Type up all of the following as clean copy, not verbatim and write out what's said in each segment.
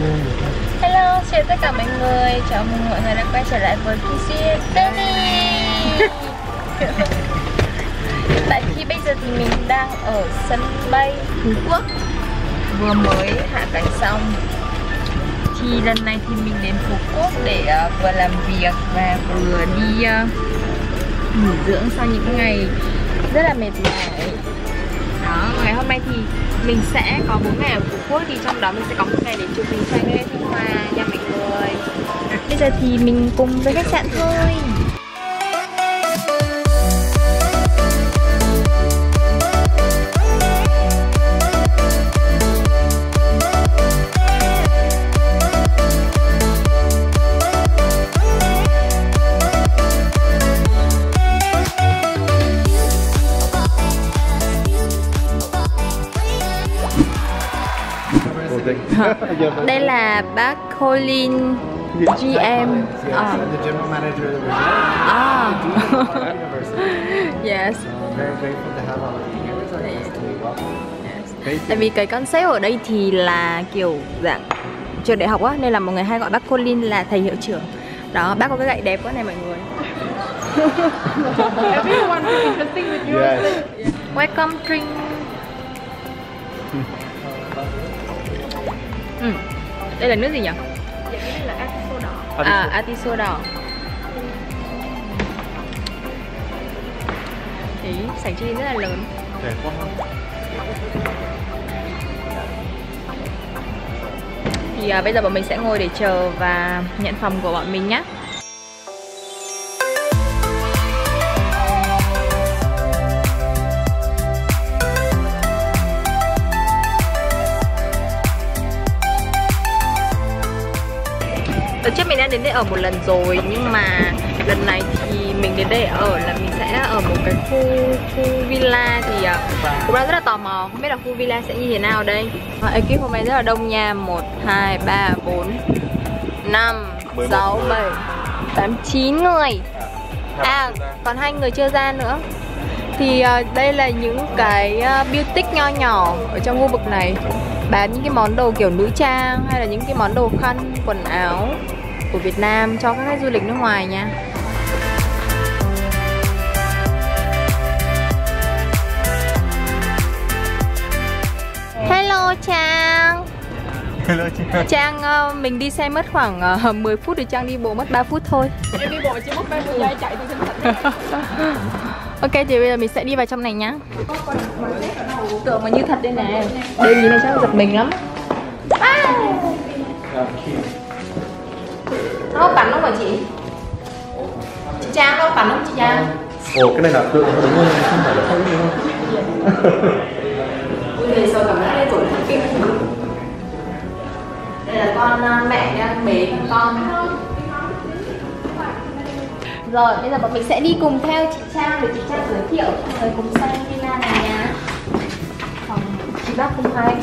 Hello, chào tất cả mọi người. Chào mừng mọi người đã quay trở lại với Kissy Daily. Tại khi bây giờ thì mình đang ở sân bay Phú Quốc, vừa mới hạ cánh xong. Thì lần này thì mình đến Phú Quốc để vừa làm việc và vừa đi nghỉ dưỡng sau những ngày rất là mệt mỏi. Đó, ngày hôm nay thì mình sẽ có 4 ngày ở Phú Quốc, thì trong đó mình sẽ có một ngày để chụp hình xoay ngay Thanh Hoa nha mọi người. Bây giờ thì mình cùng với khách sạn thôi. Đây là bác Colin GM. Yes. Tại vì cái concept ở đây thì là kiểu dạng trường đại học á, nên là mọi người hay gọi bác Colin là thầy hiệu trưởng. Đó, bác có cái gậy đẹp quá này mọi người. Everyone is interesting with you. Welcome drink. Đây là nước gì nhỉ? Dạ, đây là atiso đỏ. Atiso đỏ. Đấy, sảnh trên rất là lớn. Đẹp quá. Thì bây giờ bọn mình sẽ ngồi để chờ và nhận phòng của bọn mình nhé. Ở trước mình đã đến đây ở một lần rồi, nhưng mà lần này thì mình đến đây ở là mình sẽ ở một cái khu villa. Thì cũng đang rất là tò mò không biết là khu villa sẽ như thế nào đây. Ekip hôm nay rất là đông nha. 1, 2, 3, 4, 5, 6, 7, 8, 9 người. Còn 2 người chưa ra nữa. Thì đây là những cái boutique nho nhỏ ở trong khu vực này, bán những cái món đồ kiểu nữ trang hay là những cái món đồ khăn, quần áo của Việt Nam cho các khách du lịch nước ngoài nha. Hello Trang. Hello Trang. Trang, mình đi xe mất khoảng 10 phút thì Trang đi bộ mất 3 phút thôi. Em đi bộ chỉ mất 30 giây chạy từ Thanh Thịnh. Ok, thì bây giờ mình sẽ đi vào trong này nhá. Tượng mà như thật đây nè. Đây nhìn này chắc giật mình lắm. Nó cắn không hả chị? Chị Trang đâu cắn không chị Trang? Ồ, cái này là tượng đúng không? Không phải là không đúng không? Ui, này sao cảm giác đây tuổi thật kinh. Đây là con mẹ đang bế con. Rồi, bây giờ bọn mình sẽ đi cùng theo chị Trang để chị Trang giới thiệu rồi cùng xem villa này nha. Phòng chị bác không hay.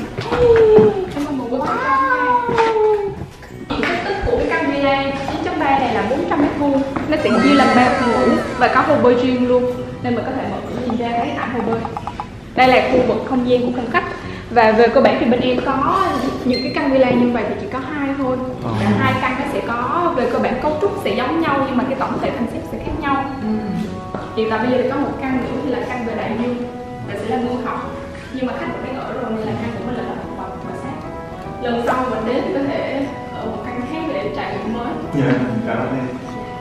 Diện tích của cái căn villa 9.3 này là 400m². Nó tiện chia làm 3 phòng ngủ và có hồ bơi riêng luôn, nên mình có thể mở cửa nhìn ra cái thảm hồ bơi. Đây là khu vực không gian của phòng khách. Và về cơ bản thì bên em có những cái căn villa như vậy thì chỉ có 2 thôi. Cả 2 căn nó sẽ có về cơ bản cấu trúc sẽ giống nhau, nhưng mà cái tổng thể concept sẽ khác nhau. Hiện tại bây giờ thì có một căn nữa thì là căn về đại dương, và sẽ là mương học. Nhưng mà khách cũng đang ở rồi nên là căn của mình là học và sát. Lần sau mình đến thì có thể ở một căn khác để trải nghiệm mới. Dạ, cảm ơn em.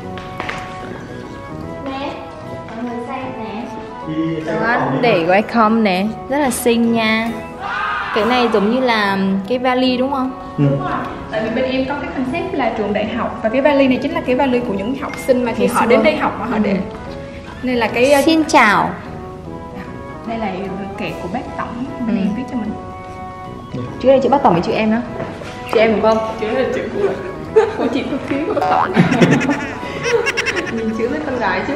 Nè, mọi người xem nè. Đó, để welcome nè, rất là xinh nha. Cái này giống như là cái vali đúng không? Đúng rồi. Tại vì bên em có cái concept là trường đại học, và cái vali này chính là cái vali của những học sinh mà khi họ đến đây học mà họ để. Nên là cái Xin chào. đây là kệ của bác tổng bên em viết cho mình. Chữ này chữ bác tổng với chữ em đó. Chị em đúng không? Chữ là chữ của chị thư ký của bác tổng. Nhìn chữ với con gái chứ.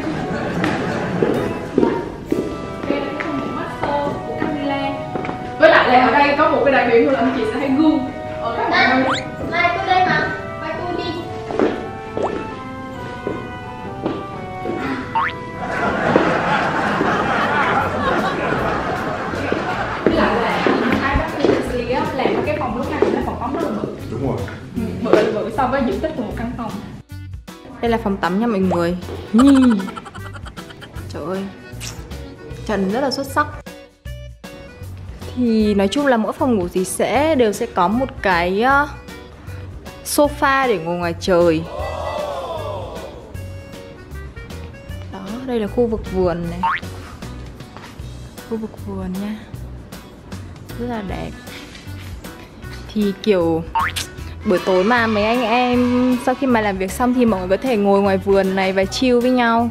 Đây là cái phòng ngủ master của căn villa. Với lại là ở đây có một cái đặc điểm là anh chị sẽ thấy gương ở các mọi nơi. Mai tôi đây mà, mai tôi đi. Với lại là hai bác sĩ làm cái phòng lúc nào cũng là phòng tắm rất là bự. Đúng Bự so với diện tích của một căn phòng. Đây là phòng tắm nha mọi người. Trời ơi, trần rất là xuất sắc. Thì nói chung là mỗi phòng ngủ thì đều sẽ có một cái sofa để ngồi ngoài trời. Đó, đây là khu vực vườn này. Khu vực vườn nha, rất là đẹp. Thì kiểu buổi tối mà mấy anh em sau khi mà làm việc xong thì mọi người có thể ngồi ngoài vườn này và chill với nhau.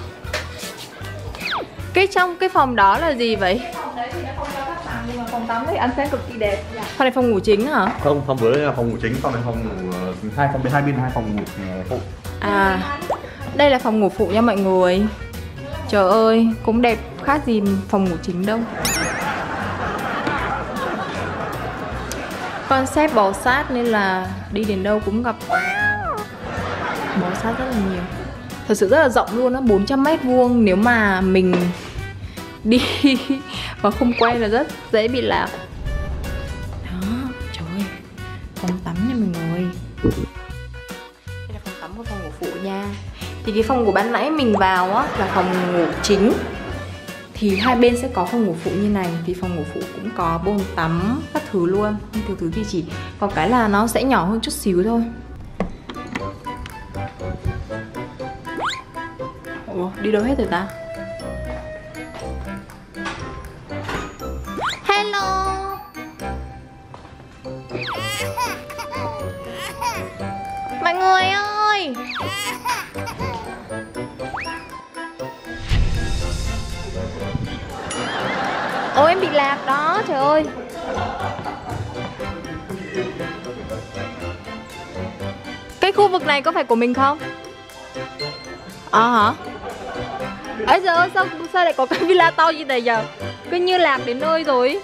Trong cái phòng đó là gì vậy? Phòng đấy thì nó không cho khách sạn, nhưng mà phòng tắm thì ánh sáng cực kỳ đẹp. Phòng này phòng ngủ chính hả? Không, phòng dưới là phòng ngủ chính, phòng này phòng ngủ hai bên hai phòng ngủ phụ. À, đây là phòng ngủ phụ nha mọi người. Trời ơi, cũng đẹp khác gì phòng ngủ chính đâu. Concept bò sát nên là đi đến đâu cũng gặp bò sát rất là nhiều. Thật sự rất là rộng luôn á, 400 m². Nếu mà mình đi và không quen là rất dễ bị lạc. Đó, trời ơi, phòng tắm nha mọi người. Đây là phòng tắm của phòng ngủ phụ nha. Thì cái phòng ngủ ban nãy mình vào á là phòng ngủ chính. Thì hai bên sẽ có phòng ngủ phụ như này. Thì phòng ngủ phụ cũng có bồn tắm các thứ luôn. Nhưng nhiều thứ thì chỉ có cái là nó sẽ nhỏ hơn chút xíu thôi. Ủa, đi đâu hết rồi ta? Hello. Mọi người ơi. Ôi em bị lạc đó, trời ơi. Cái khu vực này có phải của mình không? Hả? Ấy giờ ơi, sao lại có cái villa to như này giờ? Cứ như lạc đến nơi rồi.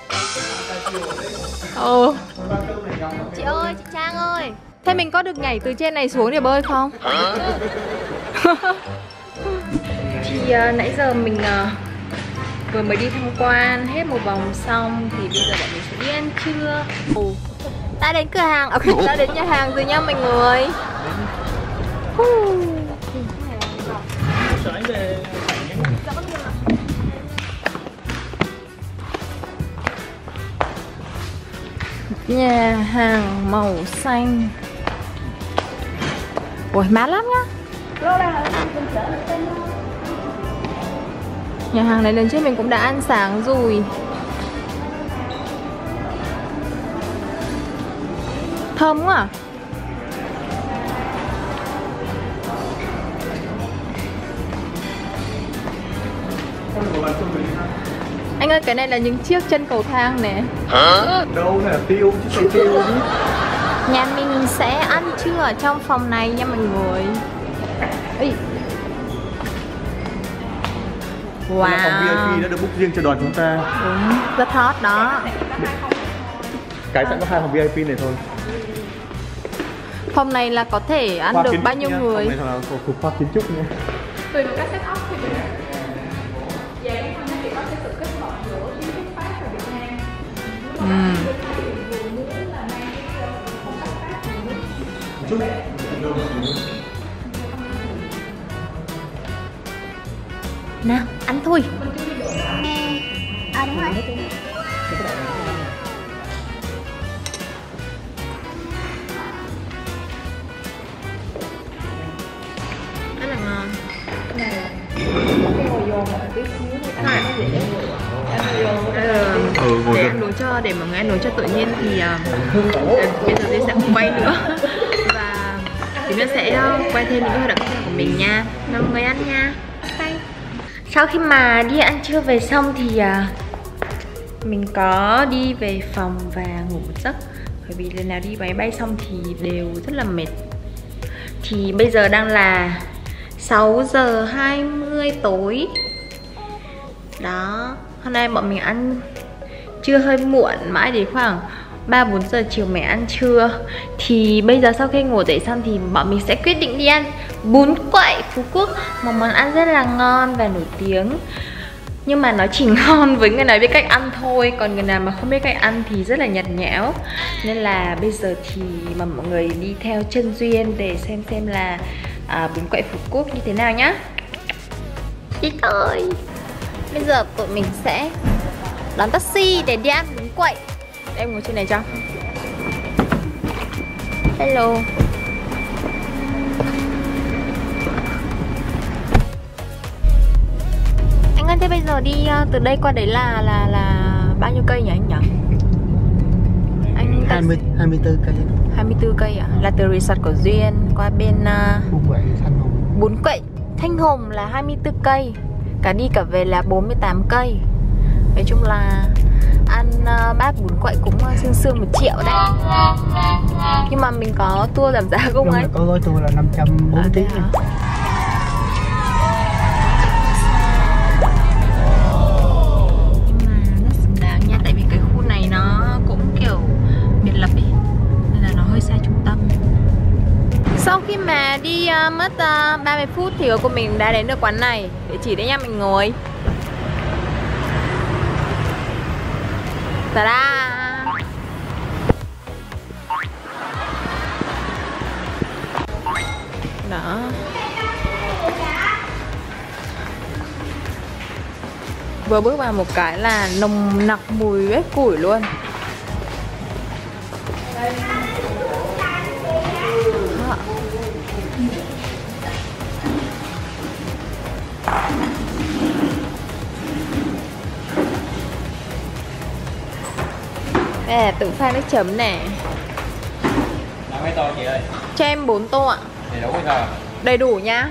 Chị ơi, chị Trang ơi, thế mình có được nhảy từ trên này xuống để bơi không? Thì nãy giờ mình vừa mới đi tham quan hết một vòng xong. Thì bây giờ bọn mình sẽ đi ăn trưa. Đã đến cửa hàng, đã đến nhà hàng rồi nha mọi người. Nhà hàng màu xanh. Ui, mát lắm nhá. Nhà hàng này lần trước mình cũng đã ăn sáng rồi. Thơm quá à? Anh ơi, cái này là những chiếc chân cầu thang nè. Hả? Đâu này là tiêu chứ, cây tiêu chứ. Nhà mình sẽ ăn trưa ở trong phòng này nha mọi người. Ê. Wow. Đây là phòng VIP đã được book riêng cho đoàn chúng ta. Đúng, rất hot đó. Cái sẽ có 2 phòng VIP này thôi. Phòng này là có thể ăn được bao nhiêu người? Phòng này là thuộc khoa kiến trúc nha. Tùy vào các setup thì mình dạ cái phòng này thì có cái sự kết hợp giữa kiến trúc Pháp và Việt Nam. Nào, ăn thôi. À đúng rồi. Rất là ngon. Cái ngồi dồn một tí xíu thì ăn nó dễ. Để ăn đồ cho, để mà ăn đồ cho tự nhiên thì bây giờ tôi sẽ không quay nữa. Và chúng ta sẽ quay thêm những hoạt động của mình nha. Mọi người ăn nha. Bye. Sau khi mà đi ăn trưa về xong thì mình có đi về phòng và ngủ một giấc. Bởi vì lần nào đi máy bay xong thì đều rất là mệt. Thì bây giờ đang là 6:20 tối. Đó, hôm nay bọn mình ăn trưa hơi muộn, mãi đến khoảng 3-4 giờ chiều mới ăn trưa. Thì bây giờ sau khi ngủ dậy xong thì bọn mình sẽ quyết định đi ăn bún quậy Phú Quốc, một món ăn rất là ngon và nổi tiếng Nhưng mà nó chỉ ngon với người nào biết cách ăn thôi. Còn người nào mà không biết cách ăn thì rất là nhạt nhẽo. Nên là bây giờ thì mà mọi người đi theo chân Duyên để xem là bún quậy Phú Quốc như thế nào nhá. Đi thôi. Bây giờ tụi mình sẽ đón taxi để đi ăn bún quậy. Em ngồi trên này cho. Hello. Anh ơi, thế bây giờ đi từ đây qua đấy là bao nhiêu cây nhỉ anh nhỉ? Anh 24 cây. 24 cây à? Là từ resort của Duyên qua bên Bún Quậy Thanh Hùng là 24 cây. Cả đi cả về là 48 cây. Nói chung là ăn bát bún quậy cũng sương 1 triệu đấy. Nhưng mà mình có tour giảm giá không anh? Có gói tour là 540 tiếng. Sau khi mà đi mất 30 phút thì của mình đã đến được quán này. Địa chỉ đấy nha, mình ngồi. Ta-da! Đó. Vừa bước vào một cái là nồng nặc mùi bếp củi luôn. Đây là tự pha nước chấm nè. Làm mấy tô chị ơi? Cho em 4 tô ạ. Đầy đủ hay sao? Đầy đủ nhá.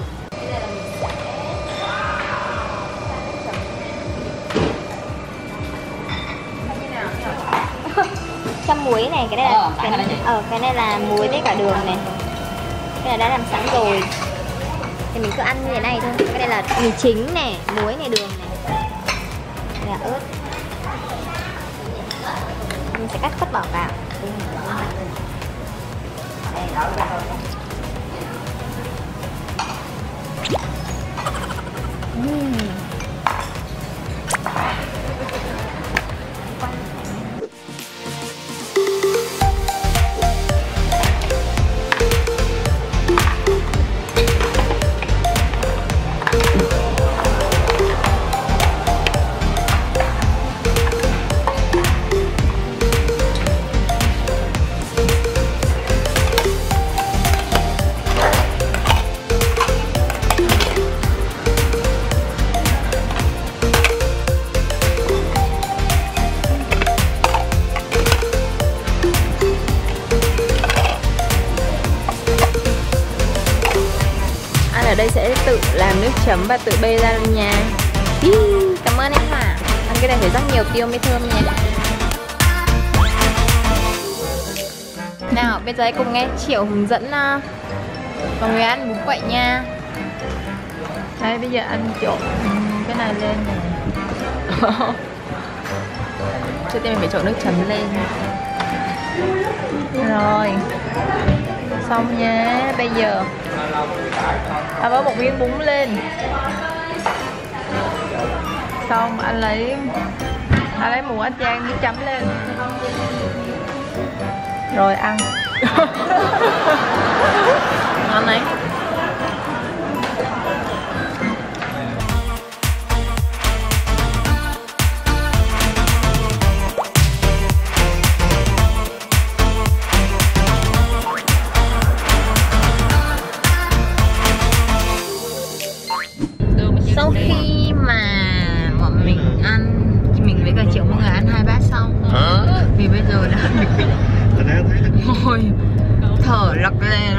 Chăm muối này, cái này là cái này là muối với cả đường này. Cái này đã làm sẵn rồi. Thì mình cứ ăn như thế này thôi. Cái này là mì chính này, muối này, đường này. Đây là ớt. Mình sẽ cắt bỏ vào. Ở đây sẽ tự làm nước chấm và tự bê ra luôn nha. Cảm ơn em Hòa. Ăn cái này phải rắc nhiều tiêu mới thơm nha. Nào bây giờ hãy cùng nghe Triệu hướng dẫn mọi người ăn bún quậy nha. Đây bây giờ ăn trộn cái này lên này. Trước tiên mình phải trộn nước chấm lên. Rồi xong nhé. Bây giờ bỏ một miếng bún lên. Xong anh lấy muỗng anh chan nước chấm lên. Rồi ăn. Ngon đấy. Sau khi mà bọn mình ăn, mình với cả Triệu mọi người ăn 2 bát xong. Vì bây giờ đã ngồi thở lọc lè.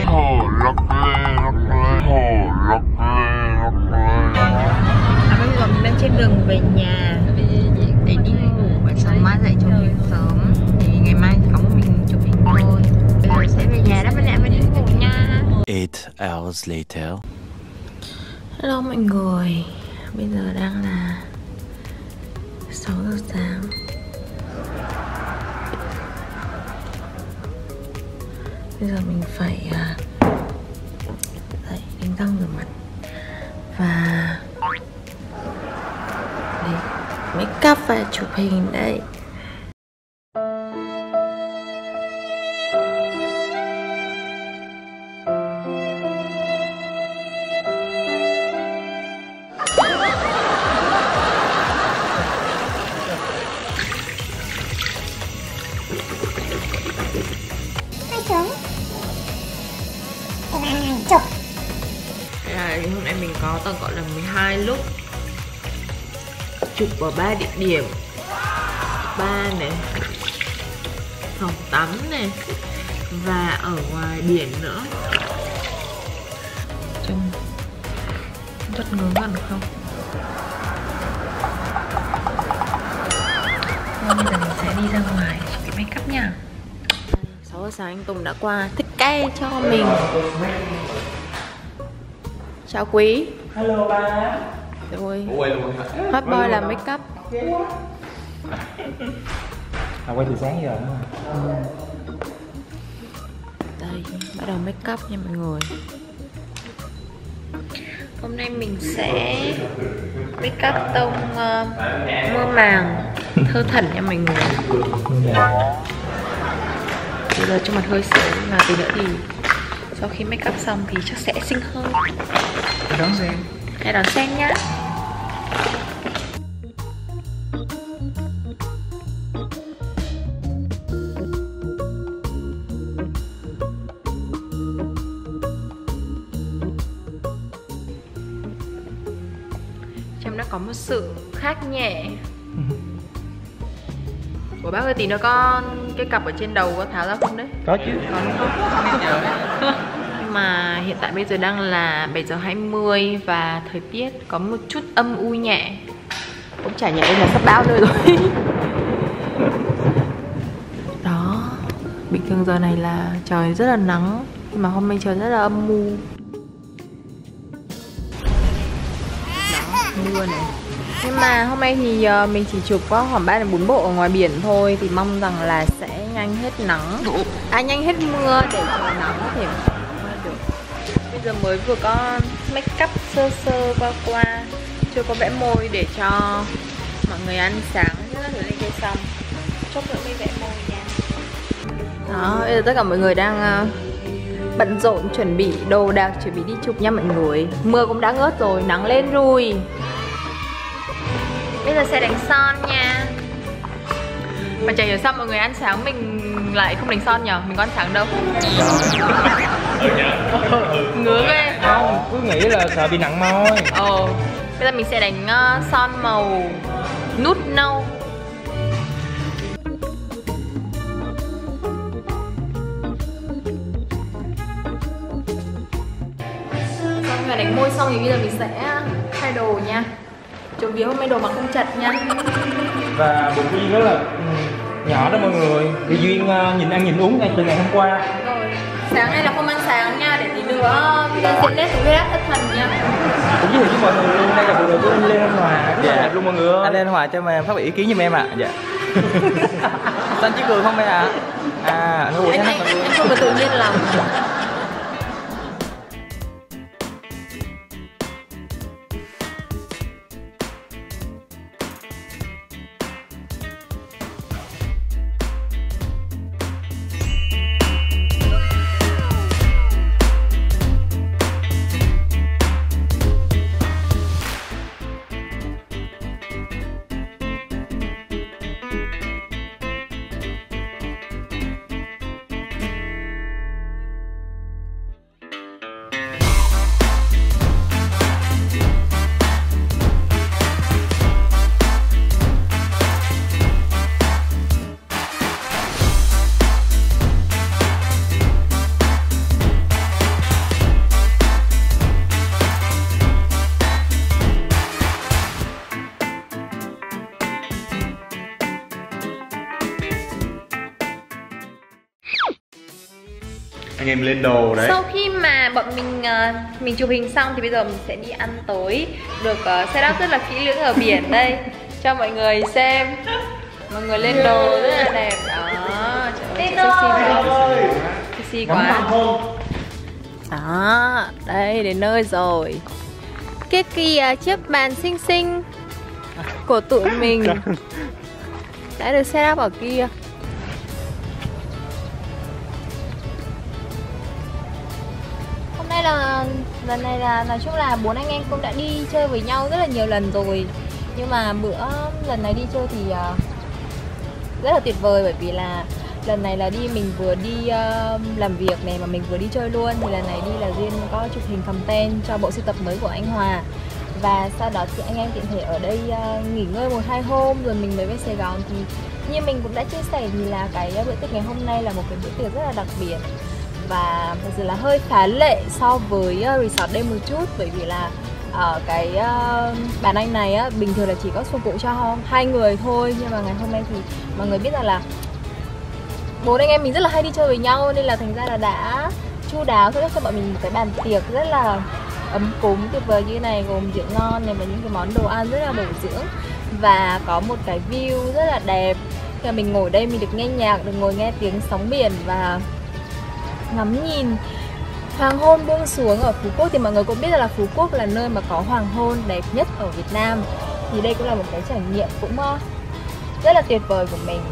Bây giờ mình đang trên đường về nhà để đi ngủ và sáng mai dậy chụp hình sớm. Thì ngày mai có một mình chụp hình thôi. Bây giờ sẽ về nhà đã bên lại và đi ngủ nha. 8 hours later. Hello mọi người. Bây giờ đang là 6 giờ sáng. Bây giờ mình phải dậy đánh răng rửa mặt và make up và chụp hình đây. Hôm nay mình có tổng cộng là 12 look, chụp ở 3 địa điểm, bar này, phòng tắm này và ở ngoài biển nữa. Trông rất ngớ ngẩn không? Bây giờ mình sẽ đi ra ngoài chụp cái make up nha. 6 giờ sáng anh Tùng đã qua thích cay cho mình. Chào quý. Hello ba. Rồi. Hot boy làm make up. Quay từ sáng giờ nữa. Đây, bắt đầu make up nha mọi người. Hôm nay mình sẽ make up tông mơ màng thơ thẩn nha mọi người. Bây giờ cho mặt hơi sớm và tí nữa thì sau khi make up xong thì chắc sẽ xinh hơn. Đón xem. Hãy đón xem nhá. Trong đó có một sự khác nhẹ. Của bác ơi, tí nữa có cái cặp ở trên đầu có tháo ra không đấy? Có chứ. Còn không? Nhưng mà hiện tại bây giờ đang là 7 giờ 20 và thời tiết có một chút âm u nhẹ. Cũng chả nhẹ là sắp bão nữa rồi. Đó, bình thường giờ này là trời rất là nắng, nhưng mà hôm nay trời rất là âm mưu. Đó, mưa này. Nhưng mà hôm nay thì mình chỉ chụp có khoảng 3-4 bộ ở ngoài biển thôi. Thì mong rằng là sẽ nhanh hết nắng, nhanh hết mưa để trời nắng có thể được. Bây giờ mới vừa có make up sơ sơ qua chưa có vẽ môi để cho mọi người ăn sáng nữa rồi lên đây xong. Chốc nữa mới vẽ môi nha. Đó, bây giờ tất cả mọi người đang bận rộn chuẩn bị đồ đạc, chuẩn bị đi chụp nha mọi người. Mưa cũng đã ngớt rồi, nắng lên rồi. Bây giờ sẽ đánh son nha. Mà chả hiểu sao mọi người ăn sáng mình lại không đánh son nhở? Mình có ăn sáng đâu. Ngứa ghê. Không, cứ nghĩ là sợ bị nặng môi. Bây giờ mình sẽ đánh son màu nút nâu. Sau khi đánh môi xong thì bây giờ mình sẽ thay đồ nha. Trộm vía hôm nay đồ mặc không chật nha. Và bụng Duyên rất là nhỏ đó mọi người. Vì Duyên nhìn ăn nhìn uống ngay từ ngày hôm qua. Đúng rồi. Sáng nay là không ăn sáng nha, để tí nữa diễn nét với thất thần nha. Cũng giới thiệu với mọi người luôn, đây là buổi đầu tiên anh Lê Anh Hòa. Dạ luôn mọi người. Anh Lê Hòa cho em phát biểu ý kiến giùm em ạ. Dạ. Xanh chỉ cười không em ạ? Anh không có tự nhiên lòng. Anh em lên đồ đấy. Sau khi mà bọn mình chụp hình xong thì bây giờ mình sẽ đi ăn tối. Được setup rất là kỹ lưỡng ở biển đây cho mọi người xem. Mọi người lên đồ rất là đẹp. Đó, trời ơi, sexy quá. Đó, đây đến nơi rồi. Cái kìa chiếc bàn xinh xinh của tụi mình đã được set up ở kia. Hôm nay là lần này là nói chung là 4 anh em cũng đã đi chơi với nhau rất là nhiều lần rồi, nhưng mà lần này đi chơi thì rất là tuyệt vời, bởi vì là lần này là mình vừa đi làm việc này mà mình vừa đi chơi luôn. Thì lần này đi là Duyên có chụp hình content cho bộ sưu tập mới của anh Hòa, và sau đó thì anh em tiện thể ở đây nghỉ ngơi 1-2 hôm rồi mình mới về Sài Gòn. Thì như mình cũng đã chia sẻ thì là cái bữa tiệc ngày hôm nay là một cái bữa tiệc rất là đặc biệt, và thật sự là hơi phá lệ so với resort đây một chút, bởi vì là ở cái bàn anh này á, bình thường là chỉ có phục vụ cho 2 người thôi, nhưng mà ngày hôm nay thì mọi người biết rằng là 4 anh em mình rất là hay đi chơi với nhau, nên là thành ra là đã chu đáo cho bọn mình một cái bàn tiệc rất là ấm cúng tuyệt vời như thế này, gồm rượu ngon này và những cái món đồ ăn rất là bổ dưỡng, và có một cái view rất là đẹp. Khi mà mình ngồi đây mình được nghe nhạc, được ngồi nghe tiếng sóng biển và ngắm nhìn hoàng hôn buông xuống ở Phú Quốc. Thì mọi người cũng biết là Phú Quốc là nơi mà có hoàng hôn đẹp nhất ở Việt Nam, thì đây cũng là một cái trải nghiệm cũng rất là tuyệt vời của mình.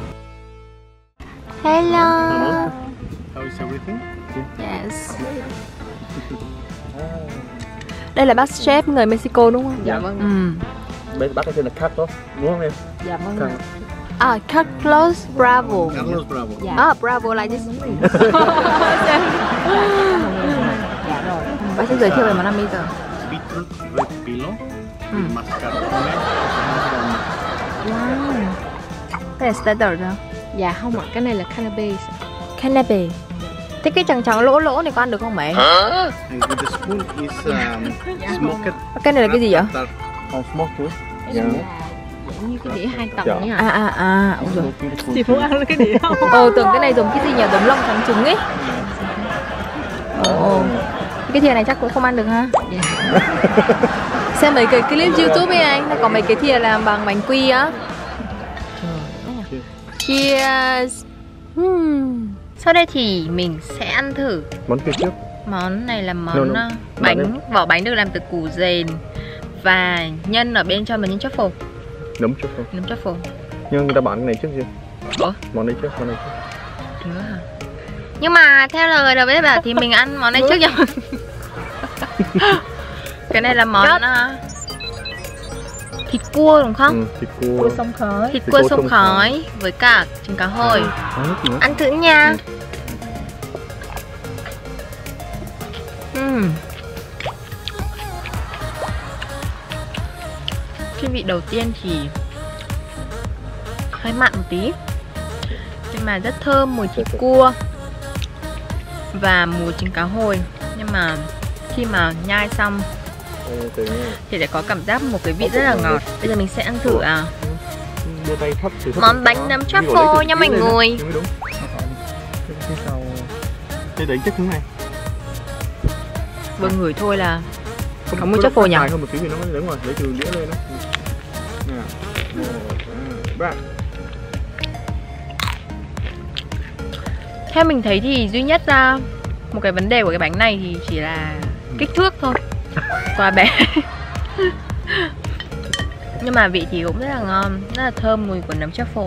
Hello. How is everything? Yes. Đây là bác chef người Mexico đúng không? Dạ vâng. Bác có tên là Carlos đúng không em? Dạ vâng. Carlos Bravo. Carlos Bravo. Dạ. Bravo like this. Bác sẽ giới thiệu về món ăn bây giờ. Beetroot red pillow, mascarpone. Wow. Đây là starter đó. Dạ không ạ, cái này là cannabis. Cannabis. Thế cái trắng lỗ này con ăn được không mẹ? And with the spoon is smoked. Cái này là cái gì vậy? Smoked too. Giống như cái đĩa 2 tầng ấy hả? Ôi giời. Chị Phú ăn cái đĩa không? Tưởng cái này giống cái gì nhỉ? Giống lòng trắng trứng ấy. Cái thìa này chắc cũng không ăn được ha. Xem mấy cái clip YouTube ấy anh, nó có mấy cái thìa làm bằng bánh quy á. Cheers. Sau đây thì mình sẽ ăn thử Món kia trước. món này là món bánh, vỏ bánh được làm từ củ dền và nhân ở bên trong là nhân truffle. Nấm truffle. Nấm truffle. Nhưng người ta bán cái này trước chưa? Ủa? Món này trước. Nữa hả? Nhưng mà theo lời đầu bếp bảo thì mình ăn món này trước nha. Cái này là món thịt cua đúng không? Thịt cua sông khói. Thịt cua sông khói với cả trứng cá hồi. Ăn thử nha. Cái vị đầu tiên thì hơi mặn một tí, nhưng mà rất thơm mùi thịt cua và mùi trứng cá hồi. Nhưng mà khi mà nhai xong thì lại có cảm giác một cái vị rất là ngọt. Bây giờ mình sẽ ăn thử món bánh nấm truffle nha mọi người. Cái đấy chắc này. Vừa ngửi thôi là có mùi truffle nhỉ? Không một tí thì nó mới đứng rồi, lấy từ đĩa lên đó. Theo mình thấy thì duy nhất một cái vấn đề của cái bánh này thì chỉ là kích thước thôi, quá bé. Nhưng mà vị thì cũng rất là ngon, rất là thơm mùi của nấm truffle.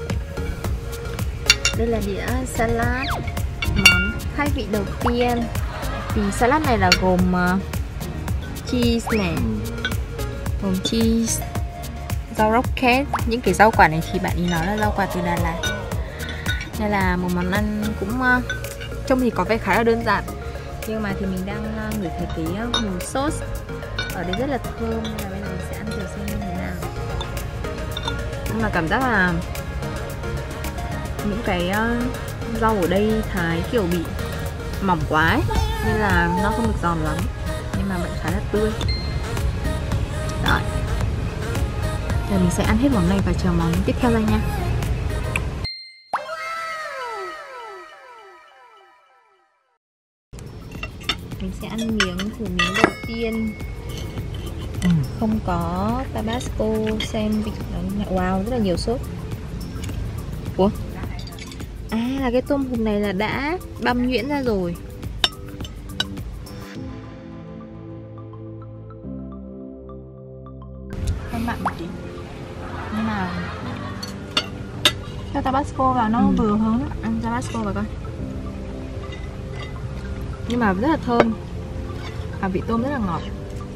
Đây là đĩa salad, món khai vị đầu tiên. Thì salad này là gồm cheese này, gồm cheese, rau rocket. Những cái rau quả này thì bạn ý nói là rau quả từ Đà Lạt. Đây là một món ăn cũng trông thì có vẻ khá là đơn giản, nhưng mà thì mình đang ngửi thấy cái mùi sốt ở đây rất là thơm, nên là bây giờ mình sẽ ăn thử xem như thế nào. Nhưng mà cảm giác là những cái rau ở đây thái kiểu bị mỏng quá ấy, nên là nó không được giòn lắm, nhưng mà vẫn khá là tươi. Rồi, giờ mình sẽ ăn hết món này và chờ món tiếp theo ra nha. Mình sẽ ăn thử miếng đầu tiên. Không có Tabasco, xem vị nó wow, rất là nhiều sốt. Ủa? Là cái tôm hùm này là đã băm nhuyễn ra rồi. Hơi mặn một tí. Tabasco vào nó vừa hơn. Ăn Tabasco vào coi. Nhưng mà rất là thơm. Và vị tôm rất là ngọt.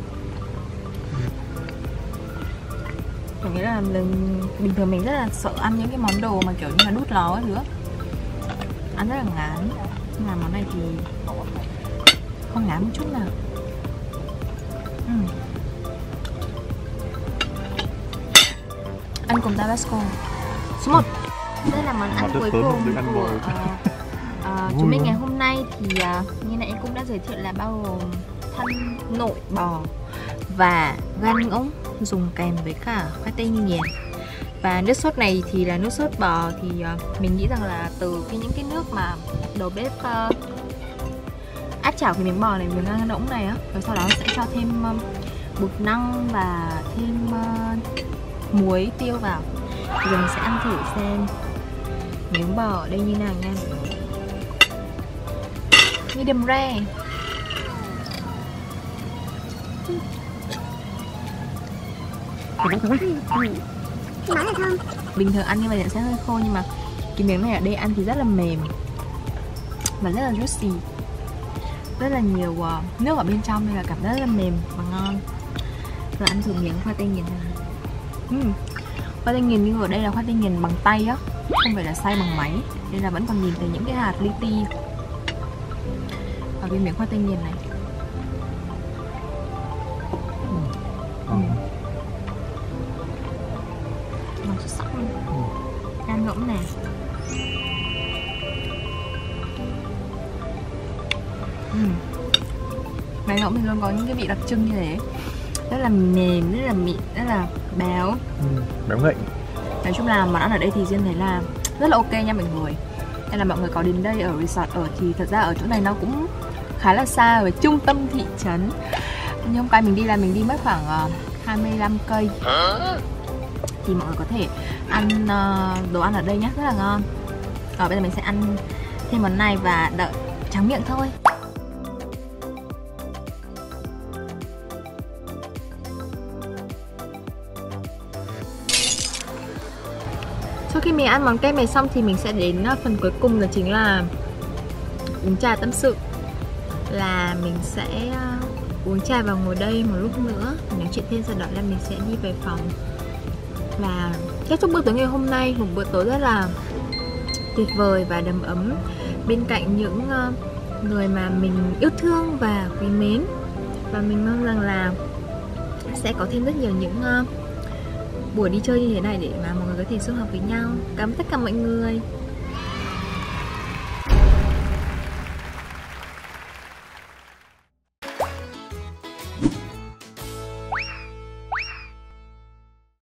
Mình nghĩ là bình thường mình rất là sợ ăn những cái món đồ mà kiểu như là đút ló ấy thứ. Ăn rất là ngán. Nhưng mà món này thì không ngán một chút nào. Ăn cùng Tabasco. Số 1. Đây là món ăn Rất cuối sớm cùng được ăn của bò. Chúng mình ngày hôm nay thì như nãy em cũng đã giới thiệu là bao gồm thân nội bò và gan ngỗng dùng kèm với cả khoai tây nghiền. Và nước sốt này thì là nước sốt bò thì mình nghĩ rằng là từ những cái nước mà đầu bếp áp chảo cái miếng bò này với gan ngỗng này á, rồi sau đó sẽ cho thêm bột năng và thêm muối tiêu vào. Thì giờ mình sẽ ăn thử xem miếng bò ở đây như nào nha. Medium rare. Bình thường ăn như vậy sẽ hơi khô, nhưng mà cái miếng này ở đây ăn thì rất là mềm và rất là juicy, rất là nhiều nước ở bên trong nên là cảm giác rất là mềm và ngon. Rồi ăn thử miếng khoai tây nghiền này. Khoai tây nghiền như ở đây là khoai tây nghiền bằng tay á, không phải là xay bằng máy, nên là vẫn còn nhìn thấy những cái hạt li ti ở bên miếng khoai tây nghiền này. Ngon xuất sắc luôn. Gan ngỗng này. Gan ngỗng thì luôn có những cái vị đặc trưng như thế, rất là mềm, rất là mịn, rất là béo. Béo ngậy. Nói chung là món ăn ở đây thì Duyên thấy là rất là ok nha mọi người. Nên là mọi người có đến đây ở resort ở thì thật ra ở chỗ này nó cũng khá là xa với trung tâm thị trấn. Nhưng hôm qua mình đi là mình đi mất khoảng 25 cây. Thì mọi người có thể ăn đồ ăn ở đây nhé, rất là ngon. Bây giờ mình sẽ ăn thêm món này và đợi tráng miệng thôi. Sau khi mình ăn món kem này xong thì mình sẽ đến phần cuối cùng, đó chính là uống trà tâm sự. Là mình sẽ uống trà và ngồi đây một lúc nữa mình nói chuyện thêm, sau đó là mình sẽ đi về phòng và kết thúc bữa tối ngày hôm nay, một bữa tối rất là tuyệt vời và đầm ấm bên cạnh những người mà mình yêu thương và quý mến. Và mình mong rằng là sẽ có thêm rất nhiều những buổi đi chơi như thế này để mà mọi người có thể xung họp với nhau. Cảm ơn tất cả mọi người.